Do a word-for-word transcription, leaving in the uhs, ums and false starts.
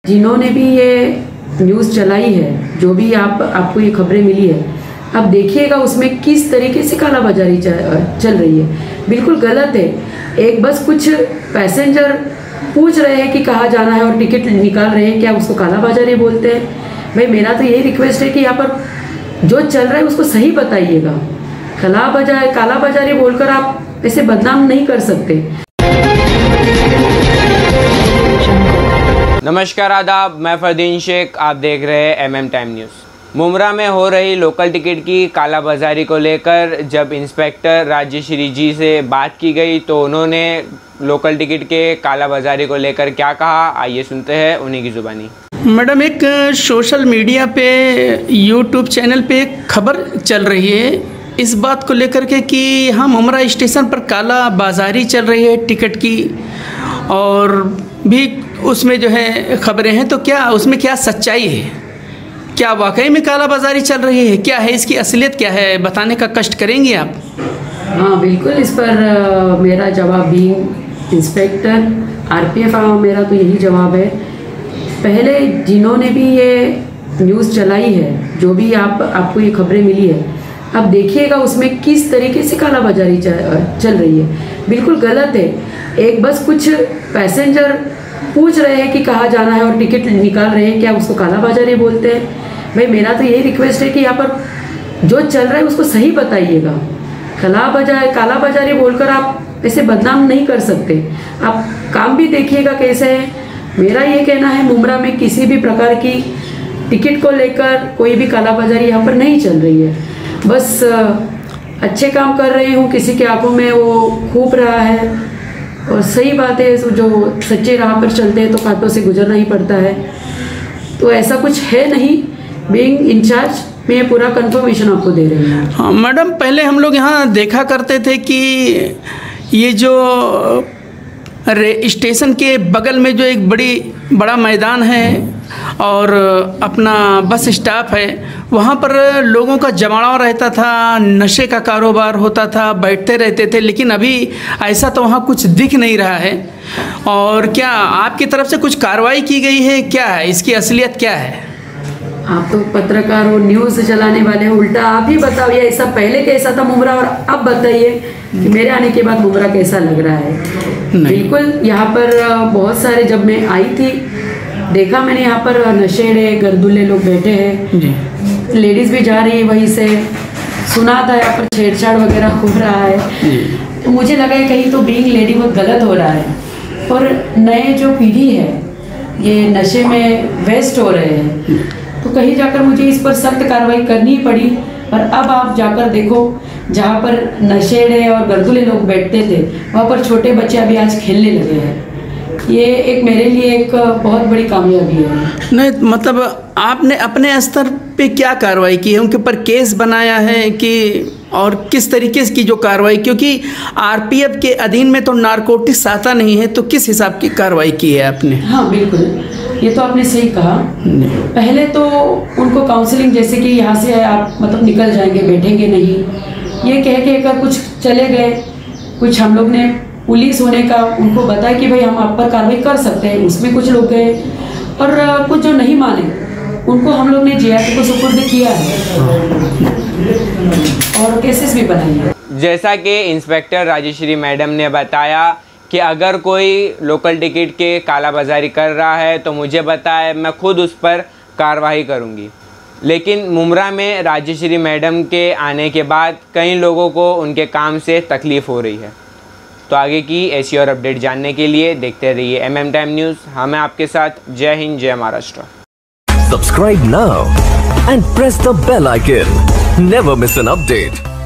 जिन्होंने भी ये न्यूज़ चलाई है, जो भी आप आपको ये खबरें मिली है, अब देखिएगा उसमें किस तरीके से कालाबाजारी चल रही है। बिल्कुल गलत है। एक बस कुछ पैसेंजर पूछ रहे हैं कि कहाँ जाना है और टिकट निकाल रहे हैं, क्या उसको कालाबाजारी बोलते हैं? भाई मेरा तो यही रिक्वेस्ट है कि यहाँ पर जो चल रहा है उसको सही बताइएगा। कालाबाजारी कालाबाजारी बोलकर आप ऐसे बदनाम नहीं कर सकते। नमस्कार, आदाब। मैं फरदीन शेख, आप देख रहे हैं M M time news. Mumbra में हो रही लोकल टिकट की कालाबाजारी को लेकर जब इंस्पेक्टर राजश्री जी से बात की गई तो उन्होंने लोकल टिकट के कालाबाजारी को लेकर क्या कहा, आइए सुनते हैं उन्हीं की ज़ुबानी। मैडम, एक सोशल मीडिया पे यूट्यूब चैनल पे एक खबर चल रही है इस बात को लेकर के कि हाँ, मुमरा स्टेशन पर काला बाजारी चल रही है टिकट की, और भी उसमें जो है खबरें हैं। तो क्या उसमें क्या सच्चाई है? क्या वाकई में काला बाजारी चल रही है? क्या है इसकी असलियत, क्या है, बताने का कष्ट करेंगी आप? हाँ बिल्कुल, इस पर आ, मेरा जवाब भी इंस्पेक्टर आरपीएफ मेरा तो यही जवाब है। पहले जिन्होंने भी ये न्यूज़ चलाई है, जो भी आप आपको ये खबरें मिली है, अब देखिएगा उसमें किस तरीके से कालाबाजारी चल रही है। बिल्कुल गलत है। एक बस कुछ पैसेंजर पूछ रहे हैं कि कहाँ जाना है और टिकट निकाल रहे हैं, क्या उसको कालाबाजारी बोलते हैं? भाई मेरा तो यही रिक्वेस्ट है कि यहाँ पर जो चल रहा है उसको सही बताइएगा। कालाबाजारी कालाबाजारी बोलकर आप ऐसे बदनाम नहीं कर सकते। आप काम भी देखिएगा कैसे है। मेरा ये कहना है, मुमरा में किसी भी प्रकार की टिकट को लेकर कोई भी कालाबाजारी यहाँ पर नहीं चल रही है। बस अच्छे काम कर रही हूँ, किसी के आंखों में वो खूब रहा है, और सही बात है, जो सच्चे राह पर चलते हैं तो कांटों से गुजरना ही पड़ता है। तो ऐसा कुछ है नहीं। बीइंग इंचार्ज मैं पूरा कंफर्मेशन आपको दे रही हूँ। हाँ मैडम, पहले हम लोग यहाँ देखा करते थे कि ये जो स्टेशन के बगल में जो एक बड़ी बड़ा मैदान है और अपना बस स्टॉप है, वहाँ पर लोगों का जमावड़ा रहता था, नशे का कारोबार होता था, बैठते रहते थे। लेकिन अभी ऐसा तो वहाँ कुछ दिख नहीं रहा है। और क्या आपकी तरफ से कुछ कार्रवाई की गई है? क्या है इसकी असलियत, क्या है? आप तो पत्रकार हो, न्यूज़ चलाने वाले हो, उल्टा आप ही बताइए ऐसा पहले कैसा था मुमरा, और अब बताइए कि मेरे आने के बाद मुमरा कैसा लग रहा है। बिल्कुल, यहाँ पर बहुत सारे, जब मैं आई थी देखा मैंने यहाँ पर नशेड़े गर्दुल्ले लोग बैठे हैं, लेडीज़ भी जा रही है वहीं से। सुना था यहाँ पर छेड़छाड़ वगैरह हो रहा है, तो मुझे लगा कहीं तो बीइंग लेडी बहुत गलत हो रहा है। और नए जो पीढ़ी है ये नशे में वेस्ट हो रहे हैं, तो कहीं जाकर मुझे इस पर सख्त कार्रवाई करनी पड़ी। पर अब आप जाकर देखो, जहाँ पर नशेड़े और गर्दुले लोग बैठते थे वहाँ पर छोटे बच्चे अभी आज खेलने लगे हैं। ये एक मेरे लिए एक बहुत बड़ी कामयाबी है। नहीं मतलब आपने अपने स्तर पे क्या कार्रवाई की है? उनके ऊपर केस बनाया है कि, और किस तरीके की जो कार्रवाई, क्योंकि आरपीएफ के अधीन में तो नारकोटिक्स आता नहीं है, तो किस हिसाब की कार्रवाई की है आपने? हाँ बिल्कुल, ये तो आपने सही कहा। पहले तो उनको काउंसलिंग, जैसे कि यहाँ से आप मतलब निकल जाएंगे, बैठेंगे नहीं, ये कह के कर कुछ चले गए। कुछ हम लोग ने पुलिस होने का उनको बताया कि भाई हम आप पर कार्रवाई कर सकते हैं, उसमें कुछ लोग गए। और कुछ जो नहीं माने उनको हम लोग ने जेआरटी को सुपुर्द किया है और केसेस भी बनाए हैं। जैसा कि इंस्पेक्टर राजश्री मैडम ने बताया कि अगर कोई लोकल टिकट के कालाबाजारी कर रहा है तो मुझे बताए, मैं खुद उस पर कार्रवाई करूंगी। लेकिन मुमरा में राजश्री मैडम के आने के बाद कई लोगों को उनके काम से तकलीफ़ हो रही है। तो आगे की ऐसी और अपडेट जानने के लिए देखते रहिए एम एम टाइम न्यूज़। हमें आपके साथ। जय हिंद, जय Maharashtra. Subscribe now and press the bell icon. Never miss an update.